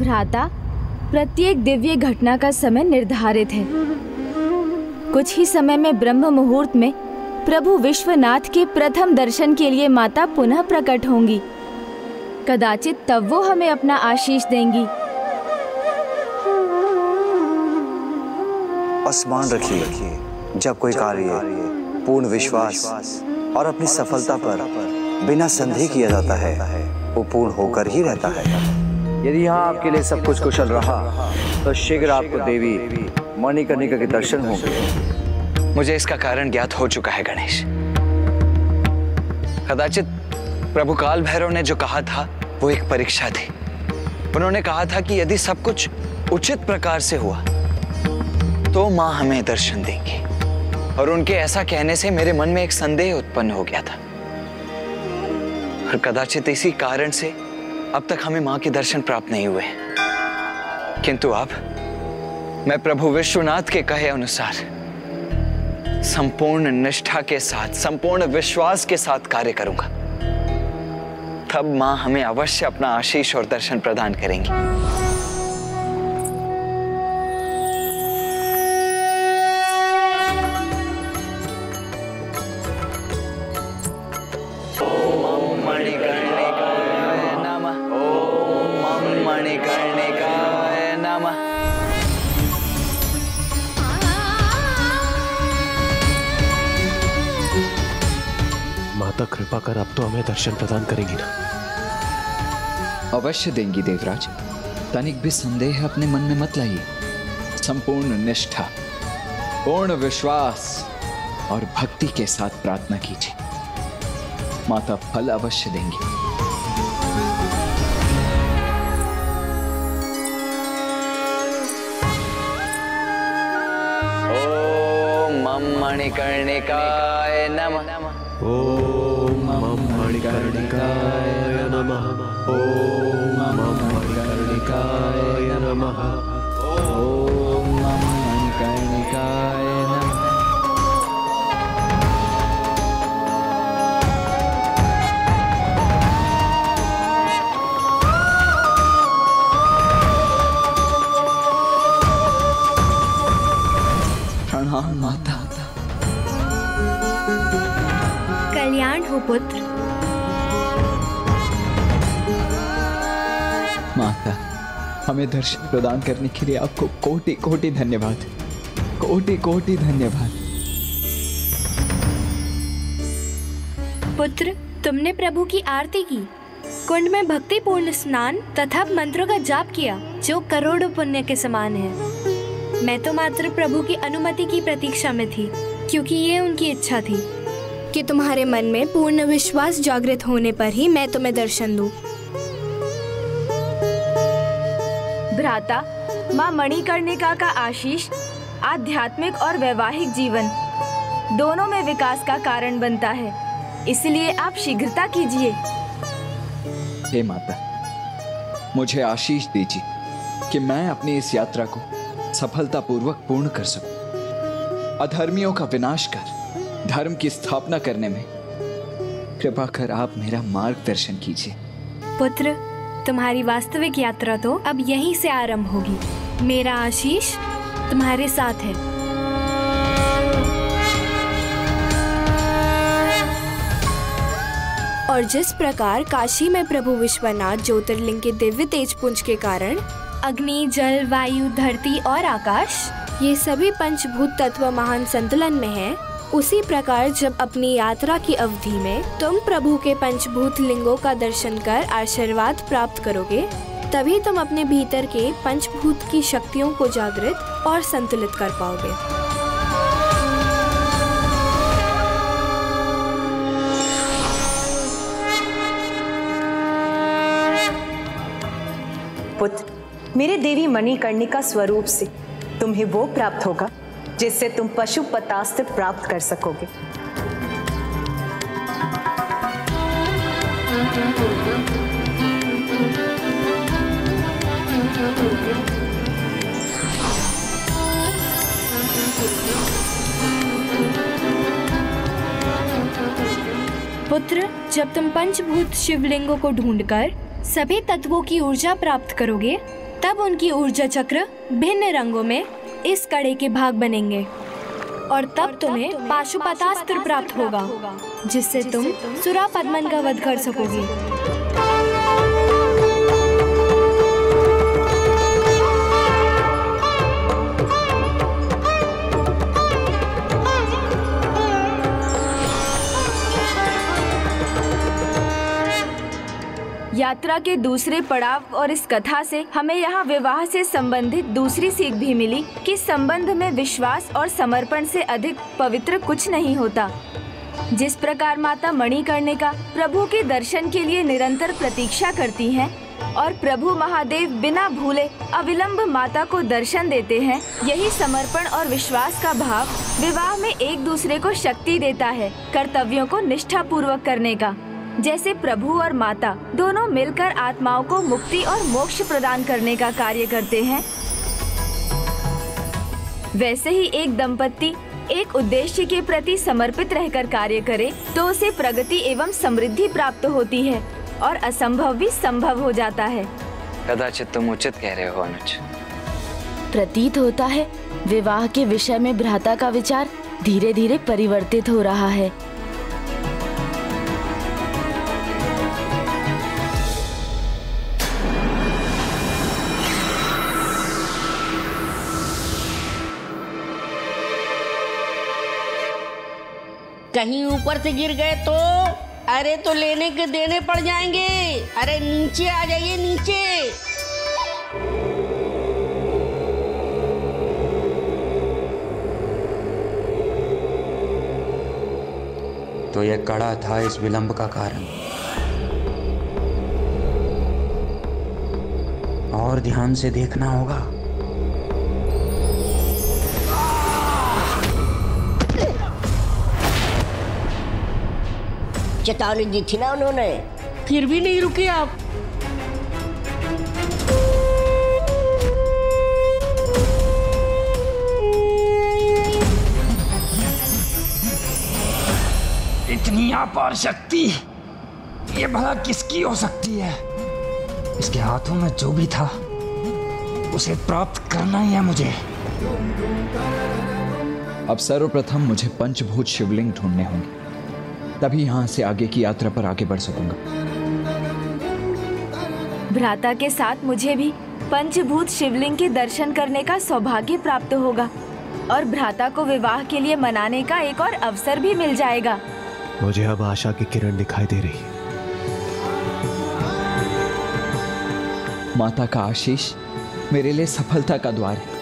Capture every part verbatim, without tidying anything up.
भ्राता, प्रत्येक दिव्य घटना का समय निर्धारित है। कुछ ही समय में ब्रह्म मुहूर्त में प्रभु विश्वनाथ के प्रथम दर्शन के लिए माता पुनः प्रकट होंगी। कदाचित तब वो हमें अपना आशीष देंगी। स्मरण रखिए, जब कोई कार्य पूर्ण विश्वास और अपनी सफलता पर बिना संदेह किया जाता है, वो पूर्ण होकर ही रहता है। यदि यहाँ आपके लिए सब कुछ कुशल रहा तो शीघ्र आपको देवी मणिकर्णिका के दर्शन होंगे। मुझे इसका कारण ज्ञात हो चुका है गणेश। कदाचित प्रभु काल भैरव ने जो कहा था वो एक परीक्षा थी। उन्होंने कहा था कि यदि सब कुछ उचित प्रकार से हुआ तो माँ हमें दर्शन देंगी, और उनके ऐसा कहने से मेरे मन में एक संदेह उत्पन्न हो गया था, और कदाचित इसी कारण से अब तक हमें माँ के दर्शन प्राप्त नहीं हुए। किंतु अब मैं प्रभु विश्वनाथ के कहे अनुसार संपूर्ण निष्ठा के साथ, संपूर्ण विश्वास के साथ कार्य करूंगा। तब माँ हमें अवश्य अपना आशीष और दर्शन प्रदान करेंगी। माता कृपा कर अब तो हमें दर्शन प्रदान करेंगी ना? अवश्य देंगी देवराज, तनिक भी संदेह अपने मन में मत लाइए। संपूर्ण निष्ठा, पूर्ण विश्वास और भक्ति के साथ प्रार्थना कीजिए, माता फल अवश्य देंगी। ओम मणिकर्णिकाय नमः। ओम मणिकर्णिकाय नमः। ओम मणिकर्णिकाय नमः। ओम मणिकर्णिकाय नमः। प्रणाम माता। कल्याण हो पुत्र। माता, हमें दर्शन प्रदान करने के लिए आपको कोटि कोटि धन्यवाद, कोटि कोटि धन्यवाद। पुत्र, तुमने प्रभु की आरती की, कुंड में भक्ति पूर्ण स्नान तथा मंत्रों का जाप किया, जो करोड़ों पुण्य के समान है। मैं तो मात्र प्रभु की अनुमति की प्रतीक्षा में थी, क्योंकि ये उनकी इच्छा थी कि तुम्हारे मन में पूर्ण विश्वास जागृत होने पर ही मैं तुम्हें दर्शन दूं। भ्राता, माँ मणिकर्णिका का आशीष आध्यात्मिक और वैवाहिक जीवन दोनों में विकास का कारण बनता है, इसलिए आप शीघ्रता कीजिए। हे माता, मुझे आशीष दीजिए कि मैं अपनी इस यात्रा को सफलतापूर्वक पूर्ण कर सकूं। अधर्मियों का विनाश कर धर्म की स्थापना करने में कृपा कर आप मेरा मार्गदर्शन कीजिए। पुत्र, तुम्हारी वास्तविक यात्रा तो अब यहीं से आरंभ होगी। मेरा आशीष तुम्हारे साथ है। और जिस प्रकार काशी में प्रभु विश्वनाथ ज्योतिर्लिंग के दिव्य तेजपुंज के कारण अग्नि, जल, वायु, धरती और आकाश, ये सभी पंचभूत तत्व महान संतुलन में हैं, उसी प्रकार जब अपनी यात्रा की अवधि में तुम प्रभु के पंचभूत लिंगों का दर्शन कर आशीर्वाद प्राप्त करोगे, तभी तुम अपने भीतर के पंचभूत की शक्तियों को जागृत और संतुलित कर पाओगे। पुत्र, मेरे देवी मणिकर्णिका स्वरूप से तुम्हें वो प्राप्त होगा जिससे तुम पशुपतास्त्र प्राप्त कर सकोगे। पुत्र, जब तुम पंचभूत शिवलिंगों को ढूंढकर सभी तत्वों की ऊर्जा प्राप्त करोगे, तब उनकी ऊर्जा चक्र भिन्न रंगों में इस कड़े के भाग बनेंगे और तब तुम्हें पाशुपतास्त्र प्राप्त होगा, जिससे तुम सुरापद्मन का वध कर सकोगे। यात्रा के दूसरे पड़ाव और इस कथा से हमें यहाँ विवाह से संबंधित दूसरी सीख भी मिली कि संबंध में विश्वास और समर्पण से अधिक पवित्र कुछ नहीं होता। जिस प्रकार माता मणिकर्णिका प्रभु के दर्शन के लिए निरंतर प्रतीक्षा करती हैं और प्रभु महादेव बिना भूले अविलंब माता को दर्शन देते हैं, यही समर्पण और विश्वास का भाव विवाह में एक दूसरे को शक्ति देता है कर्तव्यों को निष्ठा पूर्वक करने का। जैसे प्रभु और माता दोनों मिलकर आत्माओं को मुक्ति और मोक्ष प्रदान करने का कार्य करते हैं, वैसे ही एक दंपति एक उद्देश्य के प्रति समर्पित रहकर कार्य करे तो उसे प्रगति एवं समृद्धि प्राप्त होती है और असंभव भी संभव हो जाता है। कदाचित तुम उचित कह रहे हो अनुज। प्रतीत होता है विवाह के विषय में भ्राता का विचार धीरे धीरे परिवर्तित हो रहा है। कहीं ऊपर से गिर गए तो अरे तो लेने के देने पड़ जाएंगे। अरे नीचे आ जाइए, नीचे। तो यह कड़ा था इस विलंब का कारण। और ध्यान से देखना होगा। चेतावनी दी थी ना उन्होंने, फिर भी नहीं रुके आप। इतनी अपार शक्ति ये भला किसकी हो सकती है? इसके हाथों में जो भी था उसे प्राप्त करना ही है मुझे। अब सर्वप्रथम मुझे पंचभूत शिवलिंग ढूंढने होंगे, तभी यहाँ से आगे की यात्रा पर आगे बढ़ सकूंगा। भ्राता के साथ मुझे भी पंचभूत शिवलिंग के दर्शन करने का सौभाग्य प्राप्त होगा और भ्राता को विवाह के लिए मनाने का एक और अवसर भी मिल जाएगा। मुझे अब आशा की किरण दिखाई दे रही है। माता का आशीष मेरे लिए सफलता का द्वार है।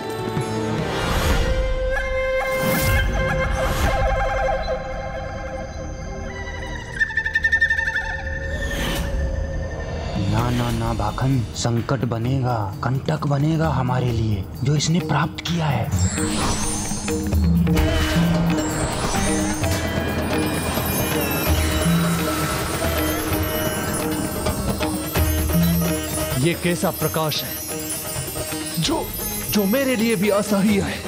ना ना ना भाखन, संकट बनेगा, कंटक बनेगा हमारे लिए जो इसने प्राप्त किया है। ये कैसा प्रकाश है जो जो मेरे लिए भी असह्य है।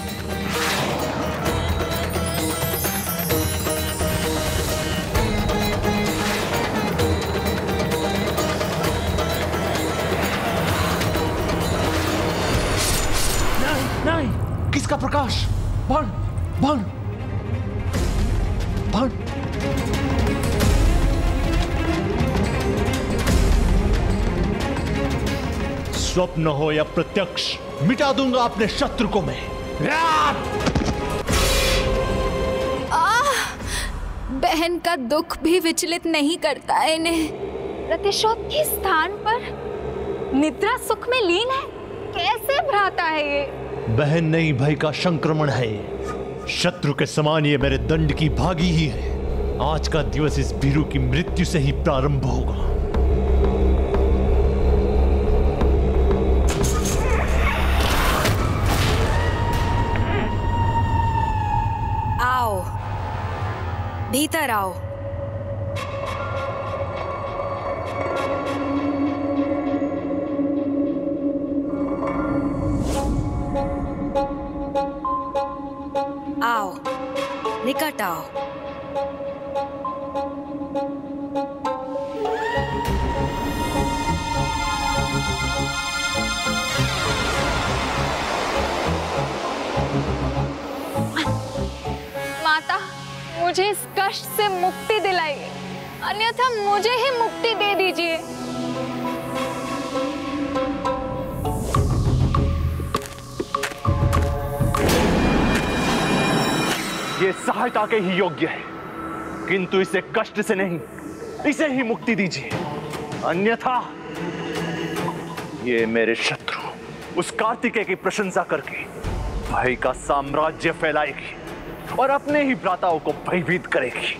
नहीं नहीं, किसका प्रकाश? बाण बाण बाण। स्वप्न हो या प्रत्यक्ष, मिटा दूंगा अपने शत्रु को मैं। बहन का दुख भी विचलित नहीं करता है इन्हें। प्रतिशोध के स्थान पर निद्रा सुख में लीन है। कैसे भ्राता है ये? बहन नहीं, भय का संक्रमण है। शत्रु के समान ये मेरे दंड की भागी ही है। आज का दिवस इस भीरू की मृत्यु से ही प्रारंभ होगा। आओ, भीतर आओ। आओ, निकट आओ। मुझे इस कष्ट से मुक्ति दिलाइए, अन्यथा मुझे ही मुक्ति दे दीजिए। ये सहायता के ही योग्य है, किंतु इसे कष्ट से नहीं, इसे ही मुक्ति दीजिए, अन्यथा ये मेरे शत्रु उस कार्तिकेय की प्रशंसा करके भय का साम्राज्य फैलाएगी और अपने ही भ्राताओं को भयभीत करेगी।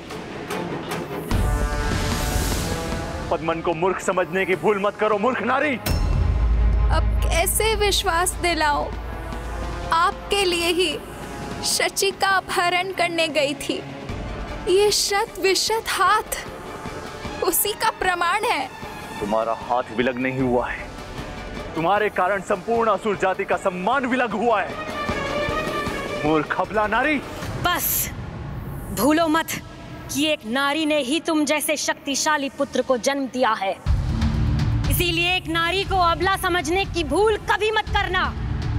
पद्मन को मूर्ख समझने की भूल मत करो, मूर्ख नारी। अब कैसे विश्वास दिलाओ? आपके लिए ही शची का अपहरण करने गई थी। ये शत विशत हाथ उसी का प्रमाण है। तुम्हारा हाथ विलग नहीं हुआ है, तुम्हारे कारण संपूर्ण असुर जाति का सम्मान विलग हुआ है। मूर्ख अबला नारी। बस भूलो मत कि एक नारी ने ही तुम जैसे शक्तिशाली पुत्र को जन्म दिया है, इसीलिए एक नारी को अबला समझने की भूल कभी मत करना।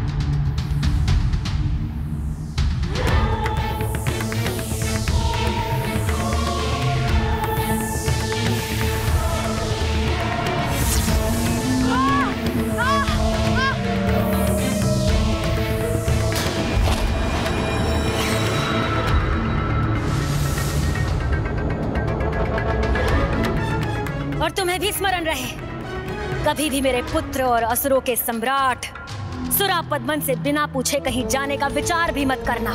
और तुम्हें भी स्मरण रहे, कभी भी मेरे पुत्र और असुरों के सम्राट सुरा पद्मन से बिना पूछे कहीं जाने का विचार भी मत करना।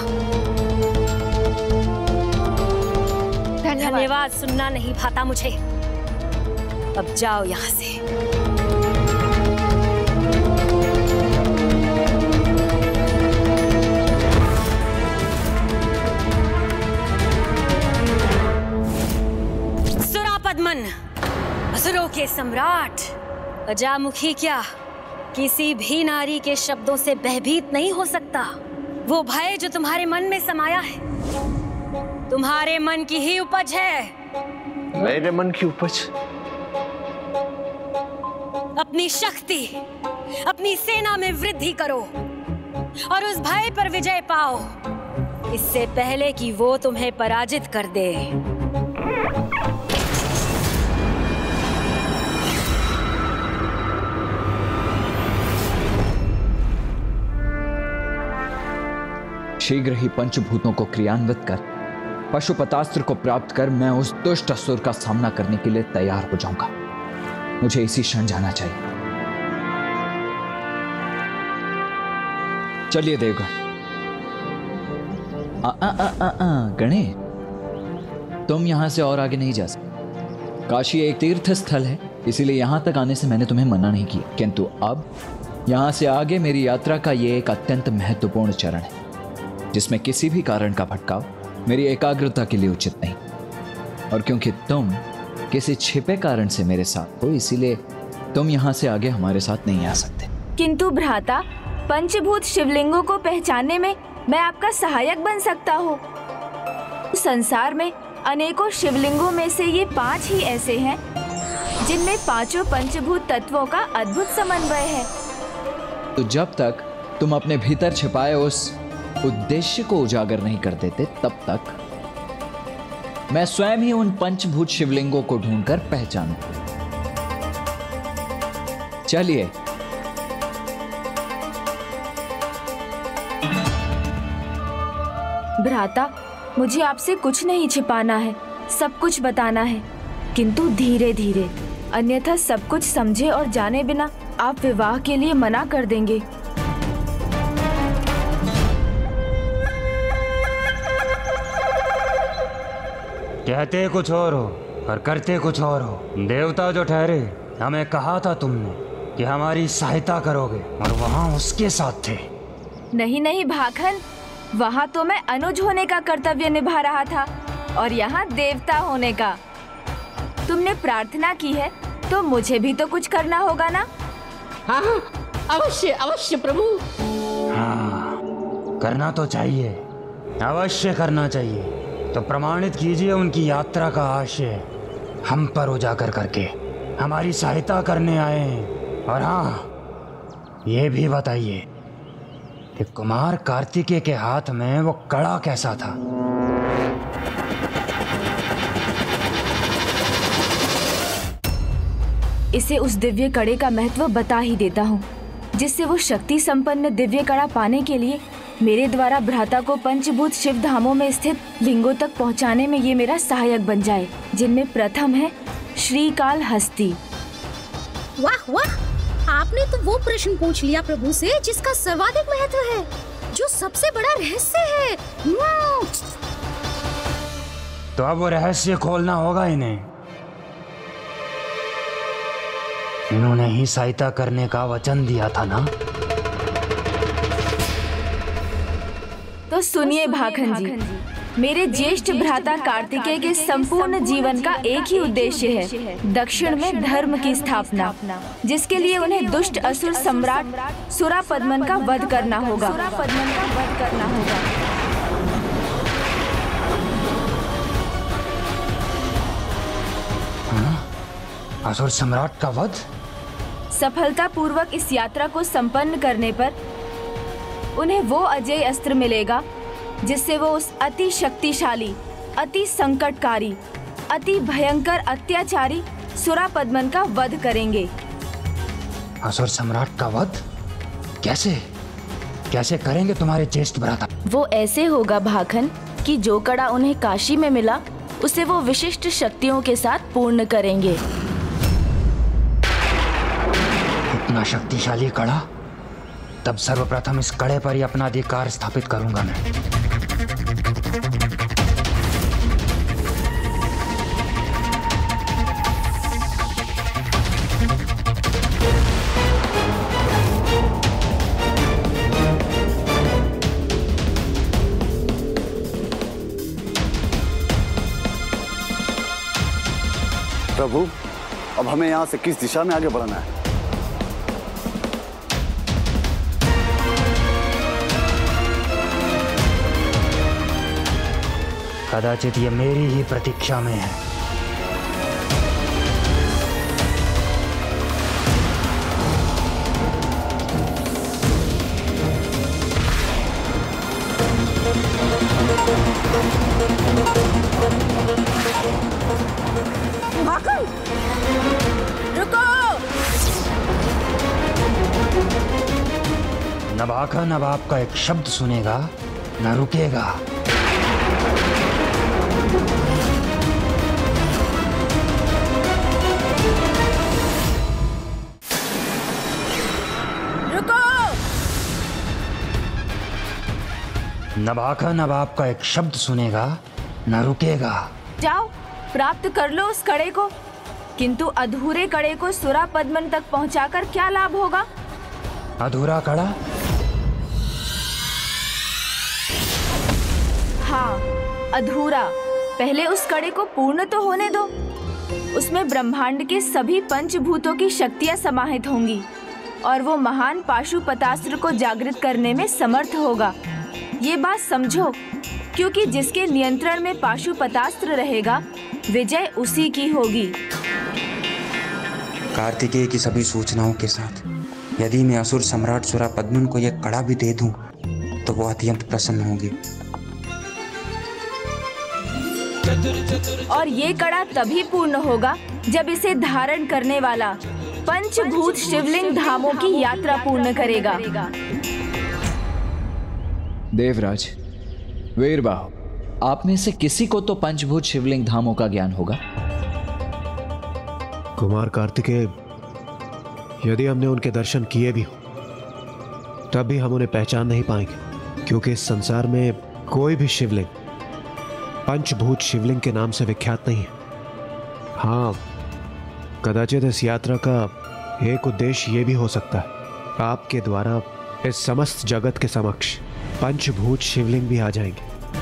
धन्यवाद, धन्यवाद सुनना नहीं भाता मुझे। अब जाओ यहां से। सुरा पद्मन, असुरों के सम्राट, अजामुखी क्या किसी भी नारी के शब्दों से भयभीत नहीं हो सकता। वो भय जो तुम्हारे मन में समाया है, तुम्हारे मन की ही उपज है। मेरे मन की उपज? अपनी शक्ति, अपनी सेना में वृद्धि करो और उस भय पर विजय पाओ, इससे पहले कि वो तुम्हें पराजित कर दे। शीघ्र ही पंचभूतों को क्रियान्वित कर पशुपतास्त्र को प्राप्त कर मैं उस दुष्ट असुर का सामना करने के लिए तैयार हो जाऊंगा। मुझे इसी क्षण जाना चाहिए। चलिए देवगण। आ आ आ आ आ गणे, तुम यहां से और आगे नहीं जा सकते। काशी एक तीर्थ स्थल है, इसीलिए यहां तक आने से मैंने तुम्हें मना नहीं किया, किंतु अब यहां से आगे मेरी यात्रा का ये एक अत्यंत महत्वपूर्ण चरण है, जिसमें किसी भी कारण का भटकाव मेरी एकाग्रता के लिए उचित नहीं। और क्योंकि तुम किसी छिपे कारण से मेरे साथ हो, इसीलिए तुम यहां से आगे हमारे साथ नहीं आ सकते। किंतु भ्राता, पंचभूत शिवलिंगों को पहचानने में मैं आपका सहायक बन सकता हूँ। संसार में अनेकों शिवलिंगों में से ये पांच ही ऐसे हैं जिनमें पांचों पंचभूत तत्वों का अद्भुत समन्वय है। तो जब तक तुम अपने भीतर छिपाए उस उद्देश्य को उजागर नहीं कर देते, तब तक मैं स्वयं ही उन पंचभूत शिवलिंगों को ढूंढकर पहचानूं। चलिए। भ्राता, मुझे आपसे कुछ नहीं छिपाना है, सब कुछ बताना है, किंतु धीरे धीरे, अन्यथा सब कुछ समझे और जाने बिना आप विवाह के लिए मना कर देंगे। कहते कुछ और हो और करते कुछ और हो। देवता जो ठहरे, हमें कहा था तुमने कि हमारी सहायता करोगे, और वहां उसके साथ थे। नहीं नहीं भाखन, वहाँ तो मैं अनुज होने का कर्तव्य निभा रहा था और यहाँ देवता होने का। तुमने प्रार्थना की है तो मुझे भी तो कुछ करना होगा ना? हाँ हाँ, अवश्य अवश्य प्रभु। हाँ, करना तो चाहिए, अवश्य करना चाहिए। तो प्रमाणित कीजिए उनकी यात्रा का आशय हम पर उजागर करके हमारी सहायता करने आए। और हाँ, ये भी बताइए कि कुमार कार्तिकेय के हाथ में वो कड़ा कैसा था? इसे उस दिव्य कड़े का महत्व बता ही देता हूँ, जिससे वो शक्ति संपन्न दिव्य कड़ा पाने के लिए मेरे द्वारा भ्राता को पंचभूत शिव धामों में स्थित लिंगों तक पहुँचाने में ये मेरा सहायक बन जाए, जिनमें प्रथम है श्रीकाल हस्ती। वाह वाह, आपने तो वो प्रश्न पूछ लिया प्रभु से जिसका सर्वाधिक महत्व है, जो सबसे बड़ा रहस्य है। तो अब वो रहस्य खोलना होगा इन्हें। इन्होंने ही सहायता करने का वचन दिया था ना। तो सुनिए भाखन जी, मेरे ज्येष्ठ भ्राता कार्तिकेय के संपूर्ण जीवन का एक ही उद्देश्य है, दक्षिण में धर्म की स्थापना, जिसके लिए उन्हें दुष्ट असुर सम्राट सुरापद्मन का वध करना होगा। सुरापद्मन का वध करना होगा। हाँ? असुर सम्राट का वध? सफलता पूर्वक इस यात्रा को संपन्न करने पर उन्हें वो अजय अस्त्र मिलेगा जिससे वो उस अति शक्तिशाली, अति संकटकारी, अति भयंकर अत्याचारी सुरापद्मन का वध करेंगे। असुर सम्राट का वध कैसे कैसे करेंगे तुम्हारे ज्येष्ठ भ्राता? वो ऐसे होगा भाखन कि जो कड़ा उन्हें काशी में मिला उसे वो विशिष्ट शक्तियों के साथ पूर्ण करेंगे। इतना शक्तिशाली कड़ा? तब सर्वप्रथम इस कड़े पर ही अपना अधिकार स्थापित करूंगा मैं। प्रभु, अब हमें यहाँ से किस दिशा में आगे बढ़ना है? कदाचित ये मेरी ही प्रतीक्षा में है। भाखन, रुको! न भाखन अब आपका एक शब्द सुनेगा न रुकेगा। न भाखन अब आपका एक शब्द सुनेगा न रुकेगा। जाओ, प्राप्त कर लो उस कड़े को, किंतु अधूरे कड़े को सुरापद्मन तक पहुंचाकर क्या लाभ होगा? अधूरा कड़ा? हाँ, अधूरा। पहले उस कड़े को पूर्ण तो होने दो। उसमें ब्रह्मांड के सभी पंचभूतों की शक्तियां समाहित होंगी और वो महान पाशुपतास्त्र को जागृत करने में समर्थ होगा। ये बात समझो, क्योंकि जिसके नियंत्रण में पाशुपतास्त्र रहेगा विजय उसी की होगी। कार्तिकेय की सभी सूचनाओं के साथ यदि मैं असुर सम्राट सुरापद्मन को यह कड़ा भी दे दूं तो वो अत्यंत प्रसन्न होंगे। और ये कड़ा तभी पूर्ण होगा जब इसे धारण करने वाला पंचभूत शिवलिंग धामों की यात्रा पूर्ण करेगा। देवराज, वीरबाहु, आप में से किसी को तो पंचभूत शिवलिंग धामों का ज्ञान होगा। कुमार कार्तिकेय, यदि हमने उनके दर्शन किए भी हो तब भी हम उन्हें पहचान नहीं पाएंगे, क्योंकि इस संसार में कोई भी शिवलिंग पंचभूत शिवलिंग के नाम से विख्यात नहीं है। हाँ, कदाचित इस यात्रा का एक उद्देश्य ये भी हो सकता है, आपके द्वारा इस समस्त जगत के समक्ष पंचभूत शिवलिंग भी आ जाएंगे।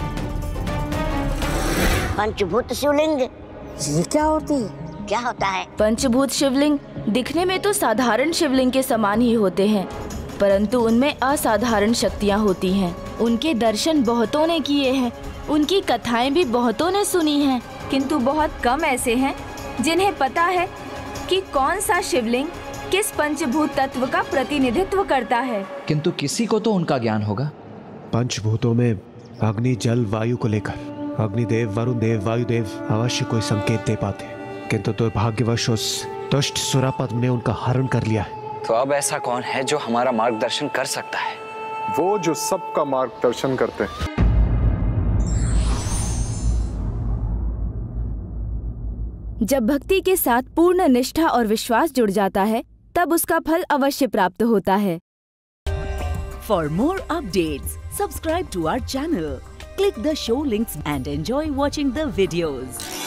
पंचभूत शिवलिंग ये क्या होती है? क्या होता है? पंचभूत शिवलिंग दिखने में तो साधारण शिवलिंग के समान ही होते हैं, परंतु उनमें असाधारण शक्तियां होती हैं। उनके दर्शन बहुतों ने किए हैं, उनकी कथाएं भी बहुतों ने सुनी हैं, किंतु बहुत कम ऐसे हैं जिन्हें पता है कि कौन सा शिवलिंग किस पंचभूत तत्व का प्रतिनिधित्व करता है। किंतु किसी को तो उनका ज्ञान होगा। पंचभूतों में अग्नि, जल, वायु को लेकर अग्निदेव, वरुण देव, वायुदेव अवश्य कोई संकेत दे पाते हैं, किंतु दुर्भाग्यवश उस दुष्ट सुरापद्म ने उनका हरण कर लिया है। तो अब ऐसा कौन है जो हमारा मार्गदर्शन कर सकता है? वो जो सबका मार्गदर्शन करते हैं। जब भक्ति के साथ पूर्ण निष्ठा और विश्वास जुड़ जाता है तब उसका फल अवश्य प्राप्त होता है। For more updates, subscribe to our channel, click the show links and enjoy watching the videos.